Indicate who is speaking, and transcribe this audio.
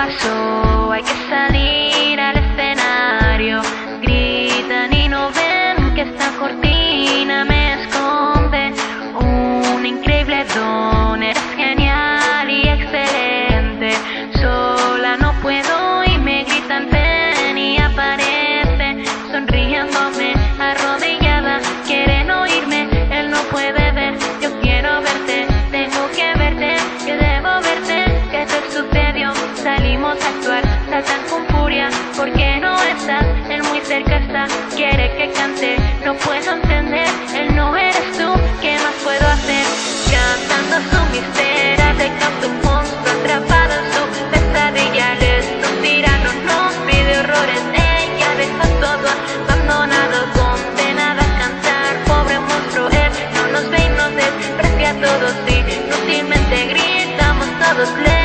Speaker 1: pasó, hay que salir al escenario. Gritan y no ven que esta cortina me esconde un increíble don. Eres genial y excelente. Sola no puedo y me gritan ven y aparece sonriéndome, arrodillada, quieren oírme, él no puede ver. Yo quiero verte, tengo que verte, que debo verte. ¿Qué te sucedió? Salimos a actuar, saltan con furia, ¿por qué no estás? Él muy cerca está, quiere que cante, no puedo entender, él no eres tú, ¿qué más puedo hacer? Cantando su miseria, te capta un monstruo atrapado en su pesadilla. Él es un tirano, no pide horrores, ella deja todo abandonado, condenada a cantar, pobre monstruo, él no nos ve y nos desprecia a todos y inútilmente gritamos todos.